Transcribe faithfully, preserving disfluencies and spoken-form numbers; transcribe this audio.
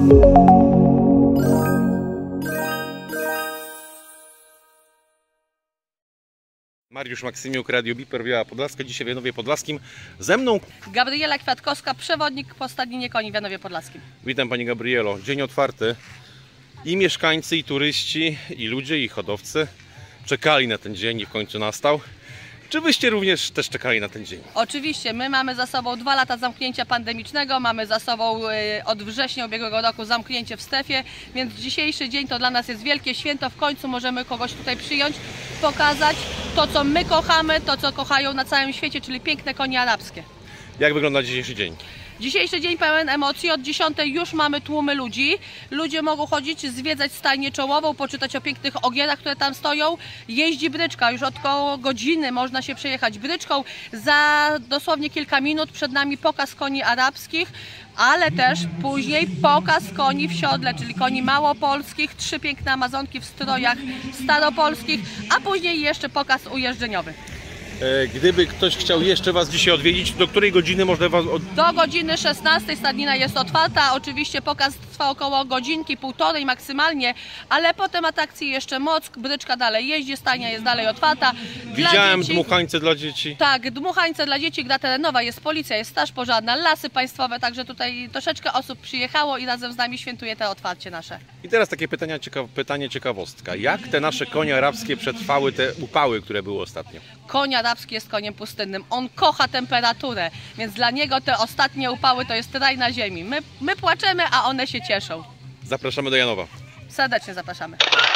Mariusz Maksymiuk, Radio Biper, Biała Podlaska, dzisiaj w Janowie Podlaskim. Ze mną Gabriela Kwiatkowska, przewodnik po stadninie koni w Janowie Podlaskim. Witam Pani Gabrielo. Dzień otwarty. I mieszkańcy, i turyści, i ludzie, i hodowcy czekali na ten dzień i w końcu nastał. Czy Wyście również też czekali na ten dzień? Oczywiście, my mamy za sobą dwa lata zamknięcia pandemicznego, mamy za sobą od września ubiegłego roku zamknięcie w strefie, więc dzisiejszy dzień to dla nas jest wielkie święto. W końcu możemy kogoś tutaj przyjąć, pokazać to, co my kochamy, to, co kochają na całym świecie, czyli piękne konie arabskie. Jak wygląda dzisiejszy dzień? Dzisiejszy dzień pełen emocji. Od dziesiątej już mamy tłumy ludzi. Ludzie mogą chodzić, zwiedzać stajnię czołową, poczytać o pięknych ogierach, które tam stoją. Jeździ bryczka. Już od około godziny można się przejechać bryczką. Za dosłownie kilka minut przed nami pokaz koni arabskich, ale też później pokaz koni w siodle, czyli koni małopolskich, trzy piękne amazonki w strojach staropolskich, a później jeszcze pokaz ujeżdżeniowy. Gdyby ktoś chciał jeszcze Was dzisiaj odwiedzić, do której godziny można Was od... Do godziny szesnastej stadnina jest otwarta. Oczywiście pokaz trwa około godzinki, półtorej maksymalnie, ale potem atrakcji jeszcze Mock, bryczka dalej jeździ, stajnia jest dalej otwarta. Widziałem dzieci... dmuchańce dla dzieci. Tak, dmuchańce dla dzieci, gra terenowa, jest policja, jest straż pożarna, lasy państwowe, także tutaj troszeczkę osób przyjechało i razem z nami świętuje to otwarcie nasze. I teraz takie pytania, ciekaw... pytanie ciekawostka. Jak te nasze konie arabskie przetrwały te upały, które były ostatnio? Koń arabski jest koniem pustynnym. On kocha temperaturę, więc dla niego te ostatnie upały to jest raj na ziemi. My, my płaczemy, a one się cieszą. Zapraszamy do Janowa. Serdecznie zapraszamy.